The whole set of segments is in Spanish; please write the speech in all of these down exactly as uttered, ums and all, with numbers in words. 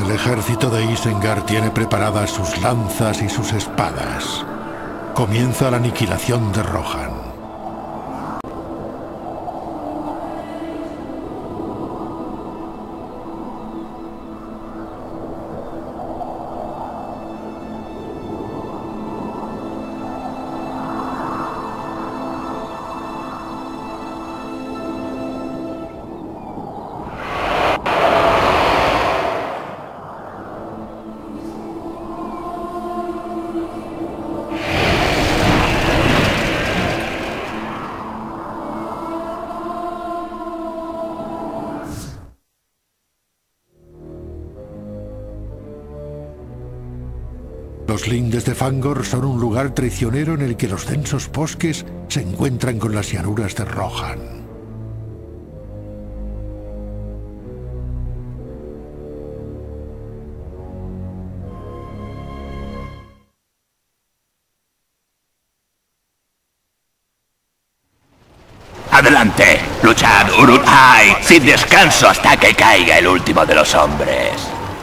El ejército de Isengard tiene preparadas sus lanzas y sus espadas. Comienza la aniquilación de Rohan. Los lindes de Fangor son un lugar traicionero en el que los densos bosques se encuentran con las llanuras de Rohan. ¡Adelante! ¡Luchad, Uruk-hai! ¡Sin descanso hasta que caiga el último de los hombres!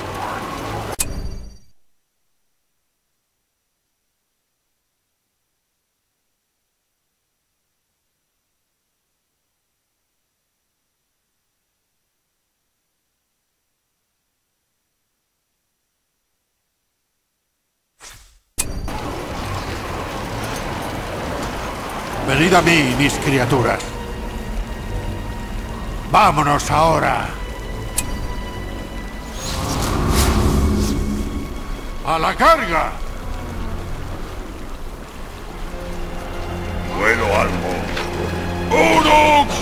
Venid a mí, mis criaturas. ¡Vámonos ahora! ¡A la carga! Vuelo algo. ¡Uruks!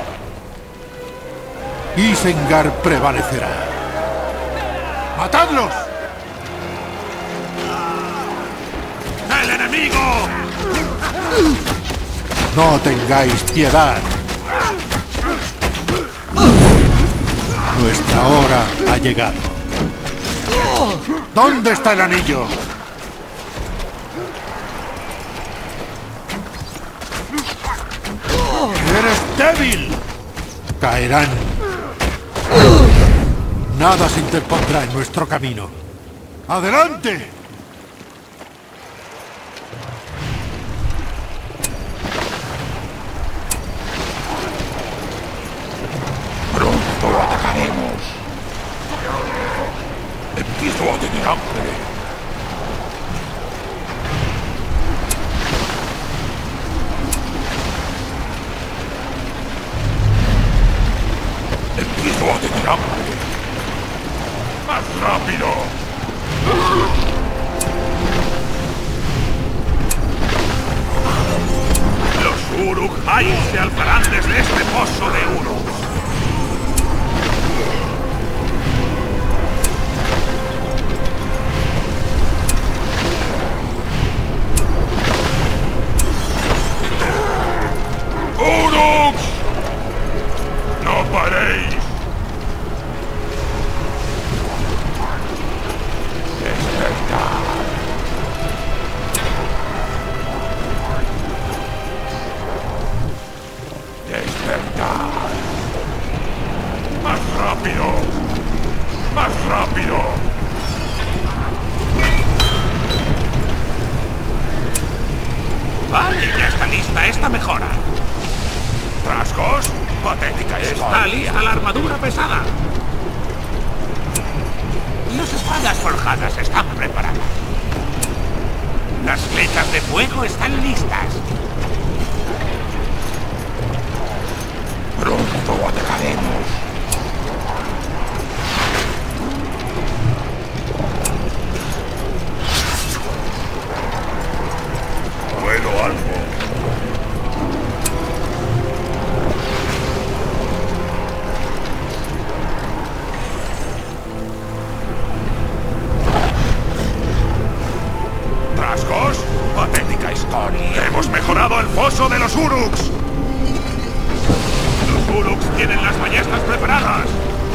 Isengard prevalecerá. ¡Matadlos! ¡El enemigo! No tengáis piedad. Nuestra hora ha llegado. ¿Dónde está el anillo? ¡Eres débil! Caerán. Nada se interpondrá en nuestro camino. ¡Adelante! Pronto atacaremos. Empiezo a tener hambre. Empiezo a tener hambre. ¡Más rápido! Los Uruk-hai se alzarán desde este pozo de Uruk. ¡Uruks! ¡No paréis! ¡Despertad! ¡Despertad! ¡Más rápido! ¡Más rápido! Vale, ya está lista esta mejora. ¿Trasgos? Patética historia. Está lista la armadura pesada. Las espadas forjadas están preparadas. Las flechas de fuego están listas. Pronto atacaremos. Vuelo algo. ¿Trasgos? Patética historia. Hemos mejorado el foso de los Uruks. Los Uruks tienen las ballestas preparadas.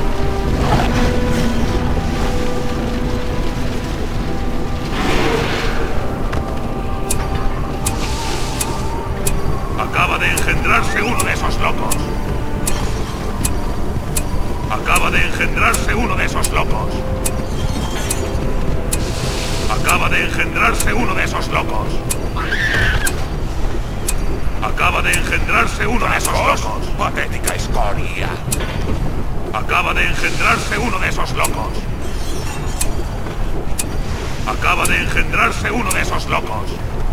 Acaba de engendrarse uno de esos locos. Acaba de engendrarse uno de esos locos. Acaba de engendrarse uno de esos locos. Acaba de engendrarse uno de esos locos. Patética escoria. Acaba de engendrarse uno de esos locos. Acaba de engendrarse uno de esos locos.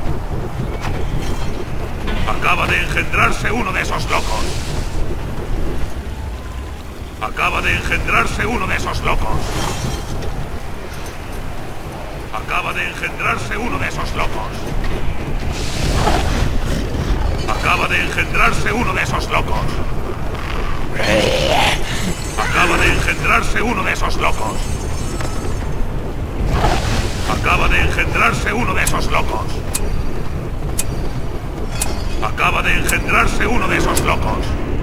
Acaba de engendrarse uno de esos locos. Acaba de engendrarse uno de esos locos. Acaba de engendrarse uno de esos locos. Acaba de engendrarse uno de esos locos. Acaba de engendrarse uno de esos locos. Acaba de engendrarse uno de esos locos. Acaba de engendrarse uno de esos locos.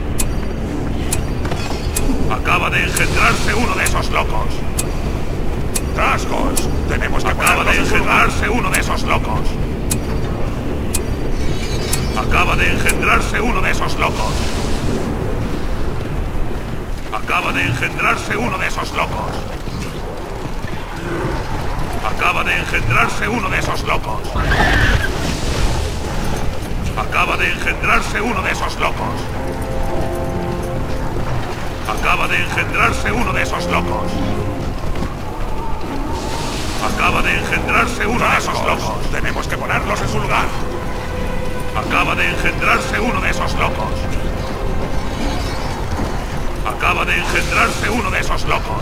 Acaba de engendrarse uno de esos locos. ¡Trasgos! Tenemos que Acaba de engendrarse uno de esos locos. Acaba de engendrarse uno de esos locos. Acaba de engendrarse uno de esos locos. Acaba de engendrarse uno de esos locos. Acaba de engendrarse uno de esos locos. Acaba de engendrarse uno de esos locos. Acaba de engendrarse uno de esos locos. Tenemos que ponerlos en su lugar. Acaba de engendrarse uno de esos locos. Acaba de engendrarse uno de esos locos.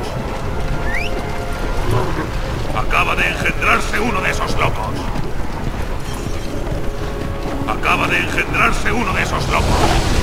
Acaba de engendrarse uno de esos locos. Acaba de engendrarse uno de esos locos.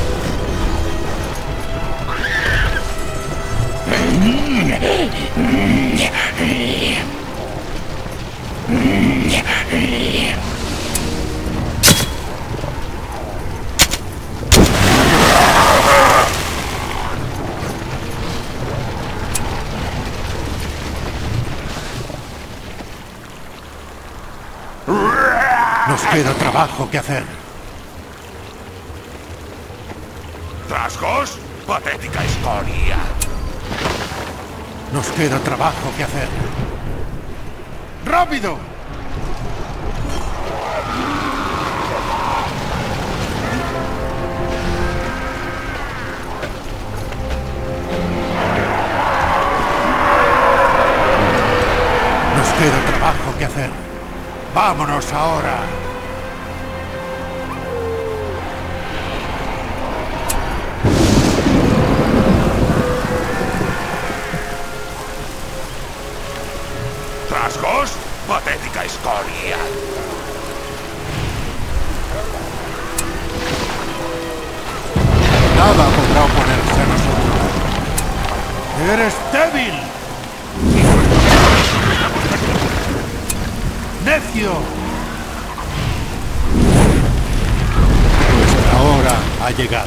Nos queda trabajo que hacer. ¿Trasgos? Patética escoria. Nos queda trabajo que hacer. ¡Rápido! Nos queda trabajo que hacer. ¡Vámonos ahora! ¿Trasgos? Patética escoria. Nada podrá oponerse a nosotros. ¡Eres débil! ¡Necio! Nuestra hora ha llegado.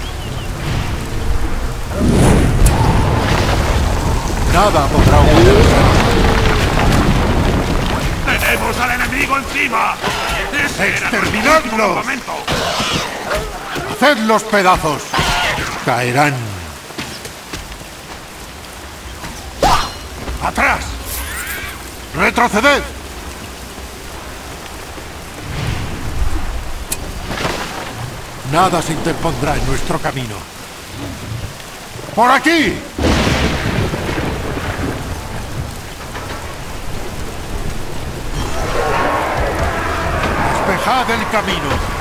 Nada podrá oponerse a nosotros. ¡Tenemos al enemigo encima! ¡Ese era nuestro último ¡Exterminadlos! momento! ¡Hacedlos pedazos! Caerán. ¡Atrás! ¡Retroceded! Nada se interpondrá en nuestro camino. ¡Por aquí! ¡Despejad el camino!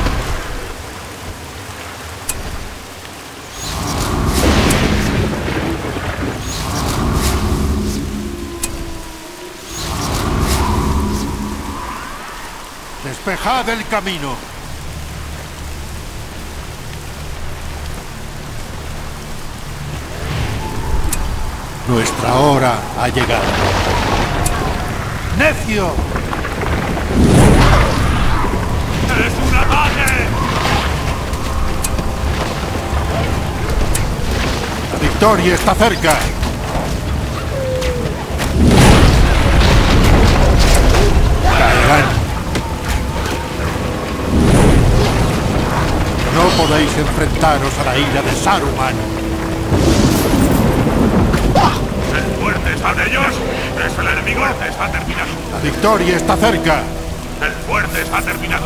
¡Despejad el camino! Nuestra hora ha llegado. ¡Necio! ¡Es un ataque! La victoria está cerca. Caerán. No podéis enfrentaros a la ira de Saruman. ¡El fuerte están ellos! ¡Es el enemigo fuerte está terminado. La victoria está cerca. El fuerte está terminado.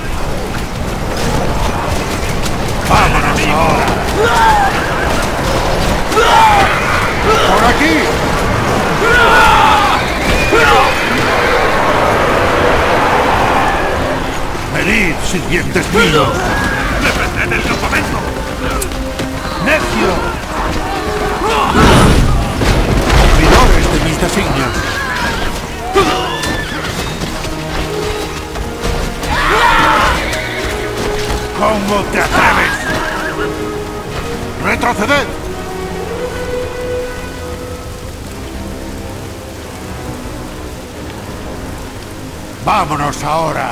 ¡Vámonos ahora! ¡Por aquí! ¡Venid, sirvientes míos! ¡Defended el campamento! ¡Necio! ¡Cumplidores de mis designios! ¿Cómo te atreves? ¡Retroceded! ¡Vámonos ahora!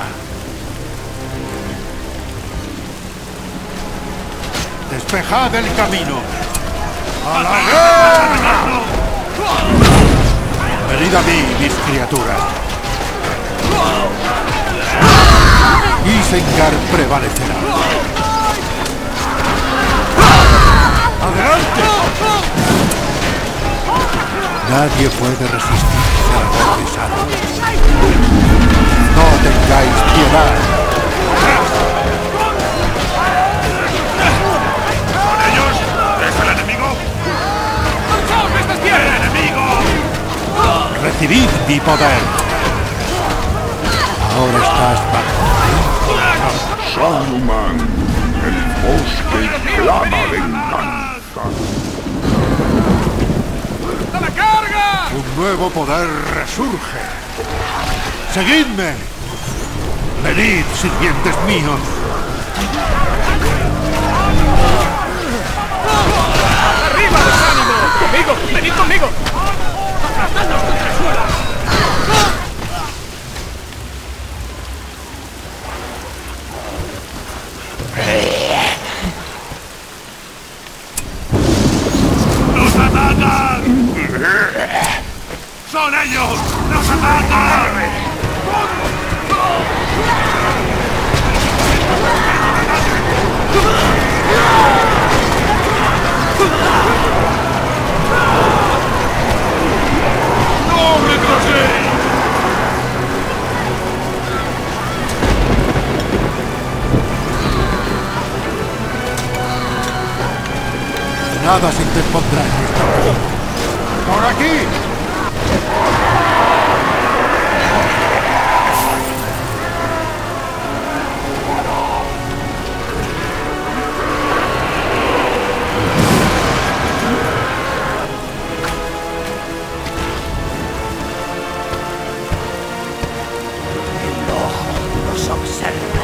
¡Despejad el camino! ¡A la guerra! Venid a mí, mis criaturas. Isengard prevalecerá. ¡Adelante! Nadie puede resistirse al golpe sano. ¡No tengáis piedad! ¿Son ellos? ¿Es el enemigo? ¡Marchaos de estas tierras! ¡El enemigo! ¡Recibid mi poder! Ahora estás bajo. Saruman, el bosque clama venganza. ¡A la carga! Un nuevo poder resurge. ¡Seguidme! ¡Venid, sirvientes míos! ¡Arriba, desánimo! ¡Conmigo! ¡Venid conmigo! ¡Aplatadnos contra el suelo! ¡Nos atacan! ¡Son ellos! ¡Nos atacan! ¡No retroséis! Nada se interpondrá en nuestro camino. ¡Por aquí! Nos observa.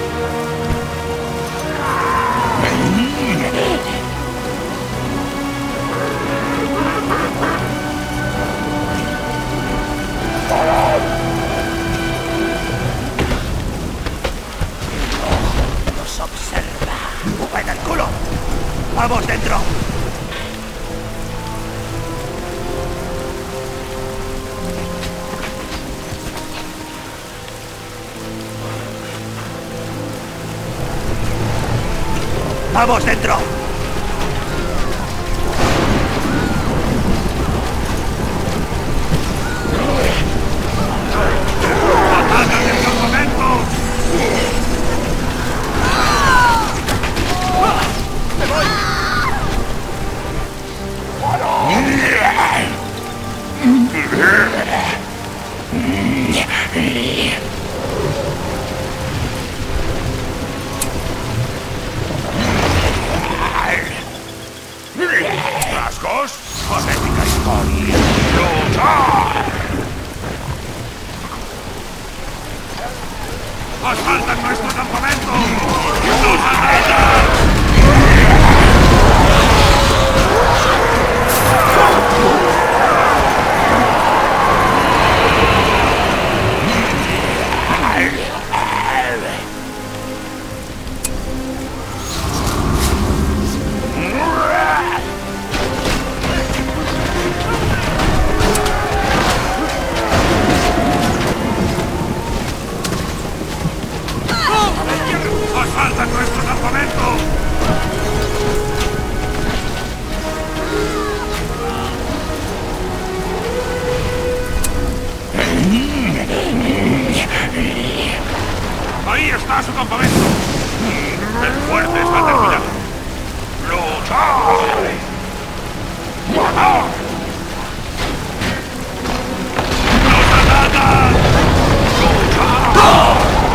Nos observa. ¡Ven el culo! ¡Vamos dentro! ¡Vamos dentro! ¡Atacan el campamento! ¡Me voy! ¿Rasgos? ¡Patética historia! ¡Luchar! ¡Asaltan nuestro campamento! ¡Nos atacan! ¡Ahí está su campamento! El fuerte está terminado. ¡Luchad! ¡Matad! ¡Nos atacan! ¡Luchad!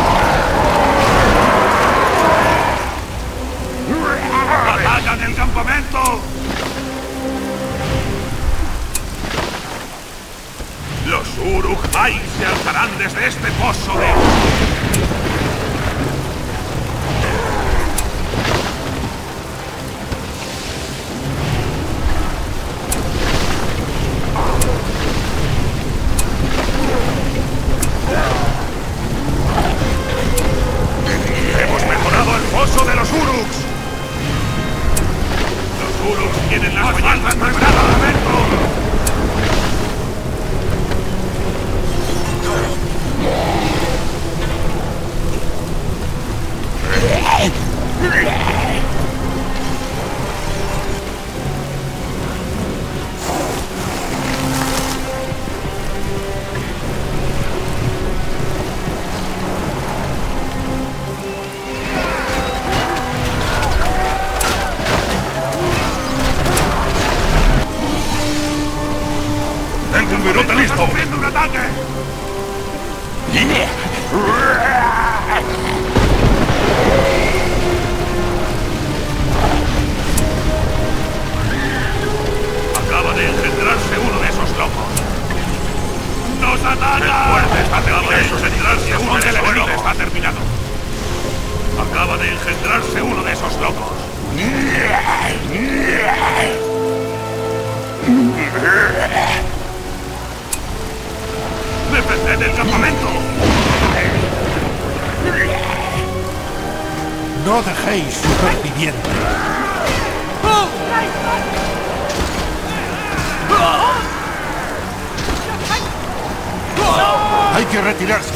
¡Atacan el campamento! Los Uruk-hai se alzarán desde este pozo de... ¡Hemos mejorado el foso de los Uruks! Los Uruks tienen las mañanas preparadas, Alberto. ¡Tengo un virote listo! ¡Estamos viendo un ataque! Acaba de engendrarse uno de esos locos. ¡Nos ataca! El fuerte está terminado. De esos engendrarse uno de esos locos. Está terminado. Acaba de engendrarse uno de esos locos. ¡Defended el campamento! No dejéis supervivientes. Hay que retirarse.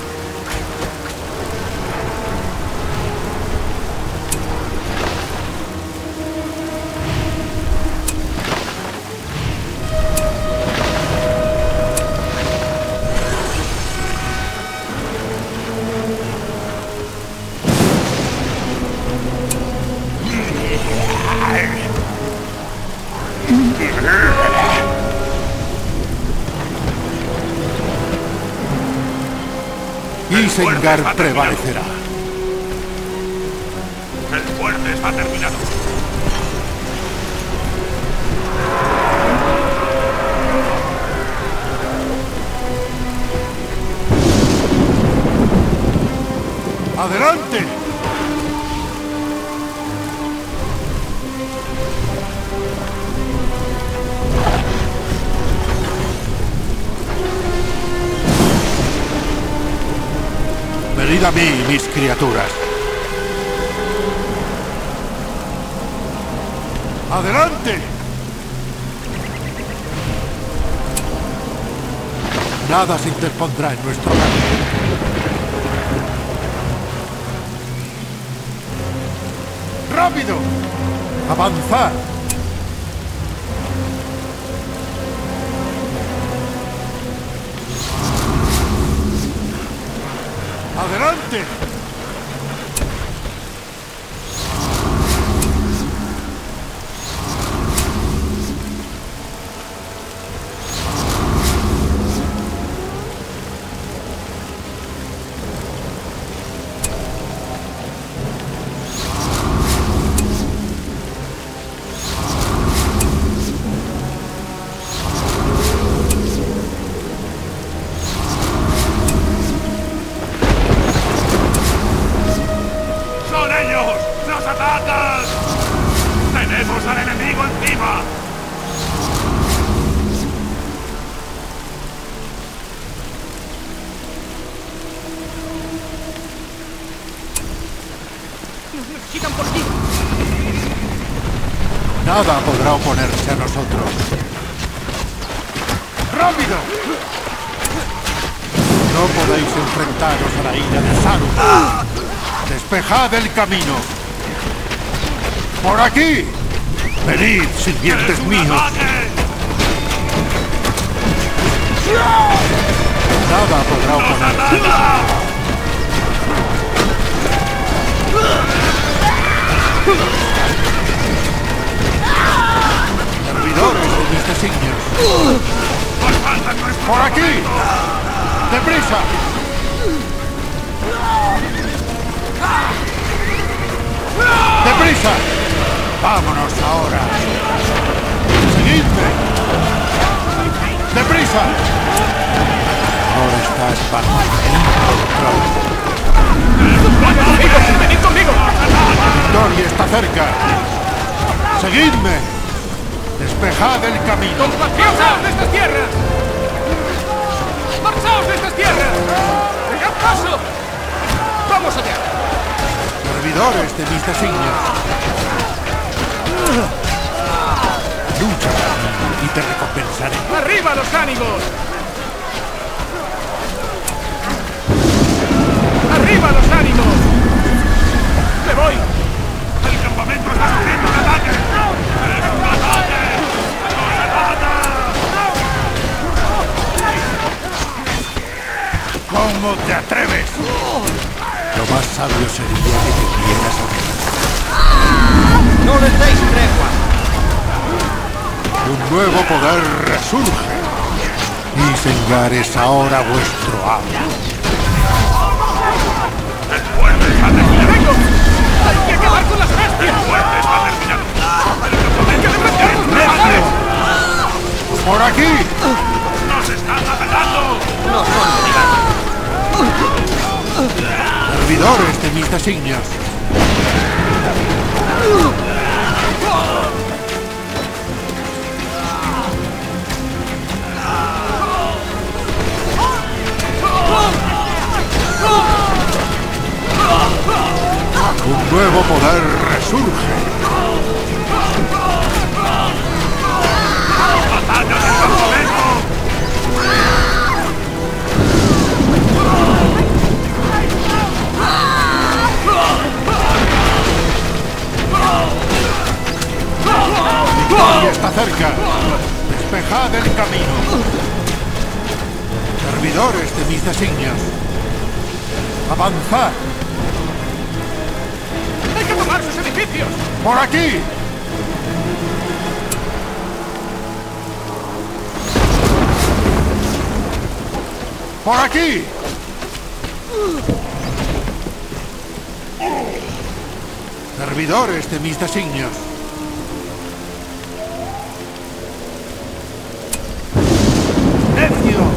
Isengard prevalecerá. El fuerte está terminado. ¡Adelante! Venid a mí, mis criaturas. ¡Adelante! Nada se interpondrá en nuestro camino. ¡Rápido! ¡Avanzad! ¡Adelante! Nada podrá oponerse a nosotros. ¡Rápido! No podéis enfrentaros a la ira de Saruman. ¡Despejad el camino! ¡Por aquí! ¡Venid, sirvientes míos! Nada podrá oponerse. Servidores de mis designios. ¡Por aquí! ¡Deprisa! ¡Deprisa! ¡Vámonos ahora! ¡Seguidme! ¡Deprisa! Ahora estás bajo mi control. ¡Venid conmigo! La victoria está cerca. ¡Seguidme! ¡Despejad el camino! ¡Compatriotas de estas tierras! ¡Marchaos de estas tierras! ¡Dejad paso! ¡Vamos allá! Servidores de mis designios. Lucha y te recompensaré. ¡Arriba los ánimos! ¡Arriba los ánimos! ¡Me voy! ¡El campamento está sufriendo un ataque! ¡Es un ataque! ¡Nos ataca! ¿Cómo te atreves? Lo más sabio sería que te vieras a mí. ¡No les deis tregua! Un nuevo poder resurge. Isengard es ahora vuestro amo. ¡El fuerte está terminado! ¡Vengo! ¡Hay que acabar con las ¡El bestias! fuerte está terminado! ¡El campamento está sufriendo un ataque! ¡Por aquí! ¡Nos están atacando! ¡No son obligados! Servidores de mis designios. Un nuevo poder resurge. ¡Atacan el campamento! La victoria está cerca. Despejad el camino. Servidores de mis designios. Avanzad. ¡Hay que tomar sus edificios! ¡Por aquí! ¡Por aquí! Servidores de mis designios. ¡Necio!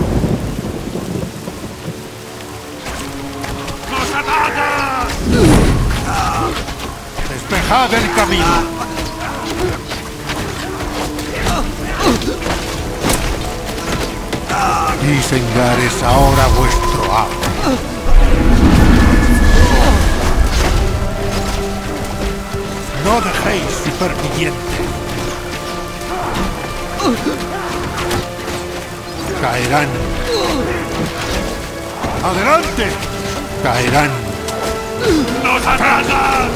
¡Nos ataca! ¡Despejad el camino! Isengard es ahora vuestro amo. No dejéis supervivientes. Caerán. ¡Adelante! Caerán. ¡Nos ataca!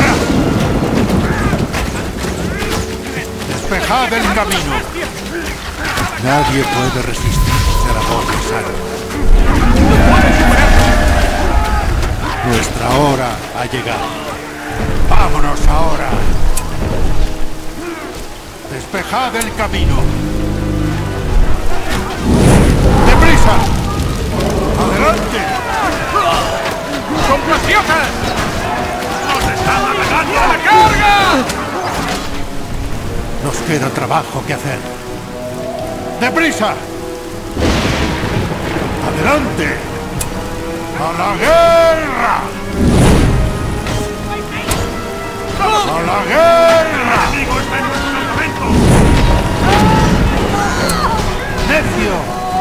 Despejad el camino. Nadie puede resistirse a la voz de Sauron. Nuestra hora ha llegado. ¡Vámonos ahora! Despejad el camino. ¡Deprisa! ¡Adelante! ¡Compatriotas! ¡Nos están atacando! ¡A la carga! Nos queda trabajo que hacer. ¡Deprisa! ¡Adelante! ¡A la guerra! ¡A la guerra! ¡El enemigo está en nuestro campamento! ¡Necio!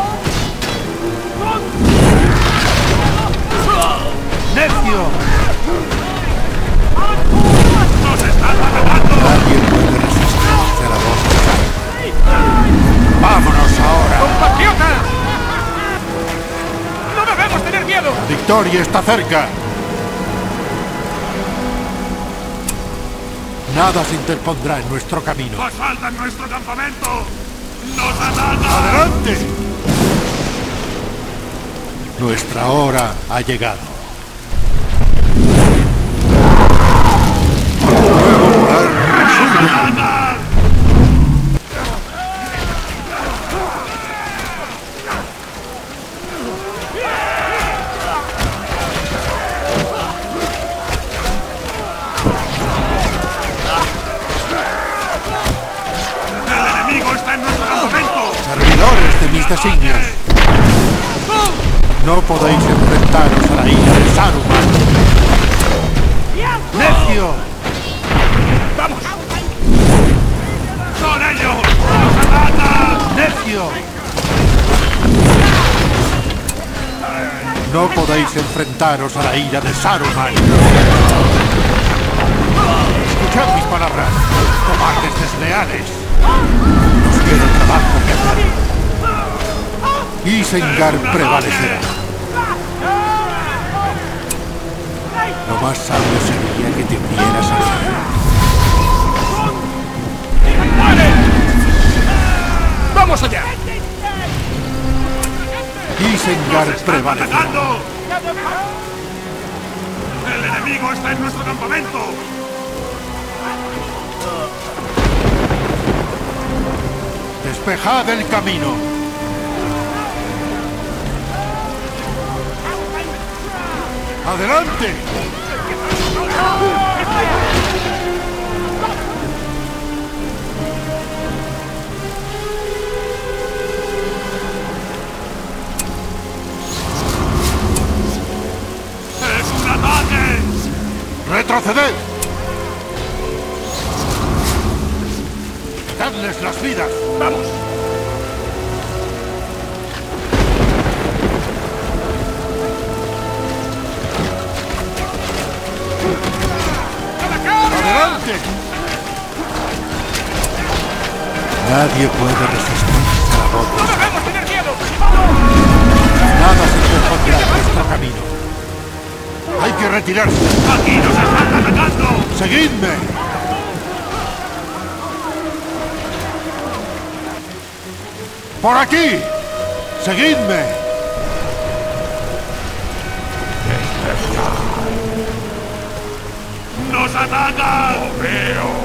¡Necio! ¡Nos están atacando! Nadie puede resistirse a la voz de Sauron. ¡Vámonos ahora! ¡Compatriotas! ¡No debemos tener miedo! ¡La victoria está cerca! Nada se interpondrá en nuestro camino. ¡Asaltan nuestro campamento! ¡Nos atacan! ¡Adelante! Nuestra hora ha llegado. atacan! ¡El enemigo está en nuestro campamento! Servidores de mis designios, no podéis enfrentaros a la ira de Saruman. ¡Necio! ¡Vamos! ¡Son ellos! ¡Nos atacan! ¡Necio! No podéis enfrentaros a la ira de Saruman. Escuchad mis palabras, cobardes desleales. Nos queda trabajo que hacer. Isengard prevalecerá. Lo más sabio sería que te unieras a él. ¡Vamos allá! Isengard prevalecerá. ¡Atacando! ¡El enemigo está en nuestro campamento! Despejad el camino. ¡Adelante! ¡Es un ataque! ¡Retroceded! ¡Dadles las vidas! ¡Vamos! ¡Adelante! Nadie puede resistirse a la voz. ¡No debemos tener miedo! Nada se interpondrá en nuestro camino. Hay que retirarse. ¡Aquí nos están atacando! ¡Seguidme! ¡Por aquí! ¡Seguidme! ¡Nos atacan! ¡Lo veo!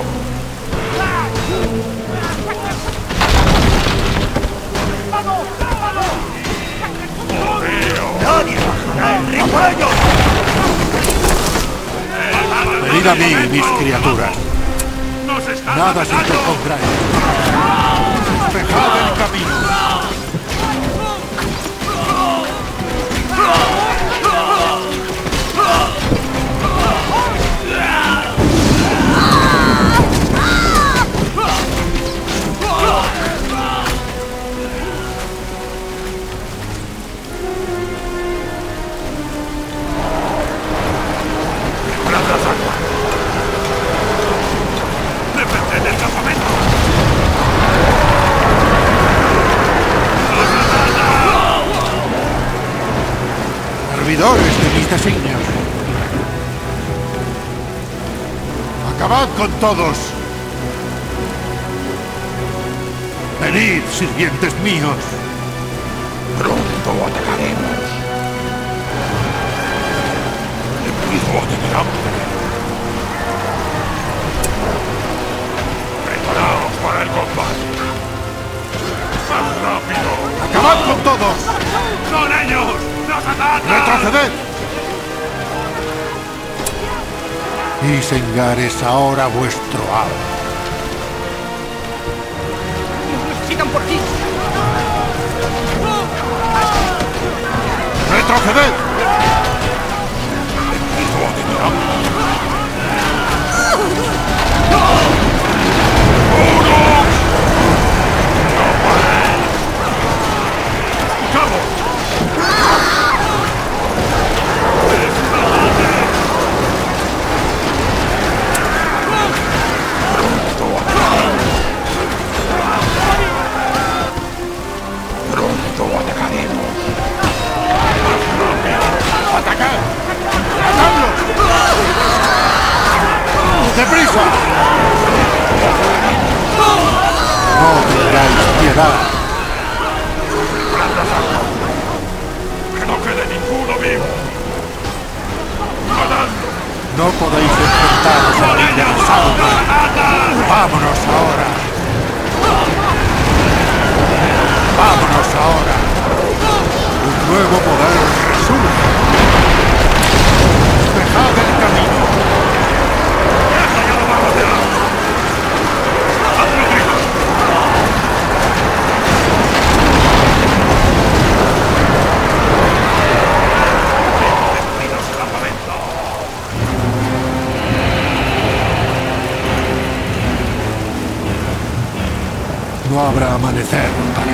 ¡Lo veo! ¡Nadie bajará el ritmo de ellos! Venid a mí, mis criaturas. ¡Nos están Nada se atacando! interpondrá en nuestro camino. Despejad el camino. ¡Defended el campamento! Servidores de mis designios. Acabad con todos. Venid, sirvientes míos. Pronto atacaremos. Empiezo a tener hambre. Preparaos para el combate. ¡Más rápido! Acabad con todos. ¡Son ellos! ¡Nos atacan! Retroceded. Isengard es ahora vuestro amo. ¡Nos necesitan por aquí! Retroceded. Empiezo a tener hambre. Pronto atacaremos. nuevo poder resurge. Despejad el camino. ¡Eso ya lo vamos a hacer! ¡Hazlo, gritos! ¡Destruidos el campamento! No habrá amanecer para